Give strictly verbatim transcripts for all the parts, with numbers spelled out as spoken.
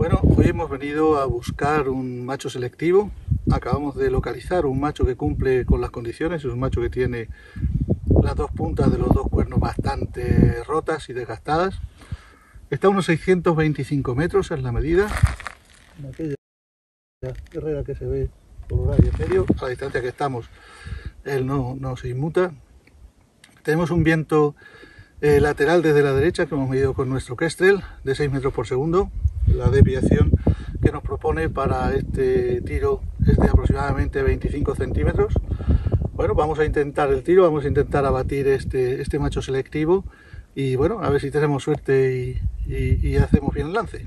Bueno, hoy hemos venido a buscar un macho selectivo. Acabamos de localizar un macho que cumple con las condiciones. Es un macho que tiene las dos puntas de los dos cuernos bastante rotas y desgastadas. Está a unos seiscientos veinticinco metros en la medida. En aquella herrera que se ve por ahí en medio, a la distancia que estamos, él no, no se inmuta. Tenemos un viento eh, lateral desde la derecha que hemos medido con nuestro Kestrel de seis metros por segundo. La desviación que nos propone para este tiro es de aproximadamente veinticinco centímetros. Bueno, vamos a intentar el tiro, vamos a intentar abatir este, este macho selectivo y bueno, a ver si tenemos suerte y, y, y hacemos bien el lance.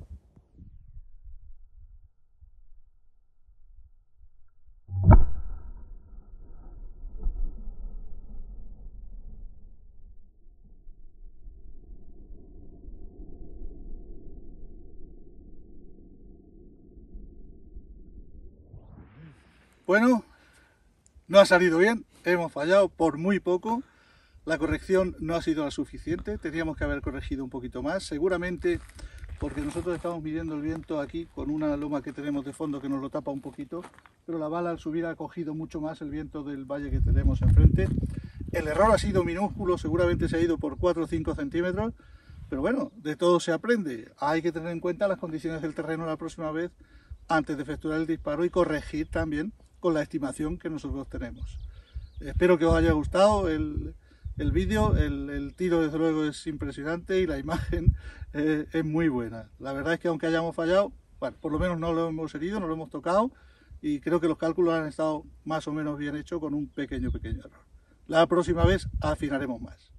Bueno, no ha salido bien, hemos fallado por muy poco. La corrección no ha sido la suficiente, teníamos que haber corregido un poquito más, seguramente porque nosotros estamos midiendo el viento aquí con una loma que tenemos de fondo que nos lo tapa un poquito, pero la bala al subir ha cogido mucho más el viento del valle que tenemos enfrente. El error ha sido minúsculo, seguramente se ha ido por cuatro o cinco centímetros, pero bueno, de todo se aprende. Hay que tener en cuenta las condiciones del terreno la próxima vez antes de efectuar el disparo y corregir también con la estimación que nosotros tenemos. Espero que os haya gustado el, el vídeo, el, el tiro desde luego es impresionante y la imagen eh, es muy buena. La verdad es que aunque hayamos fallado, bueno, por lo menos no lo hemos herido, no lo hemos tocado y creo que los cálculos han estado más o menos bien hechos con un pequeño, pequeño error. La próxima vez afinaremos más.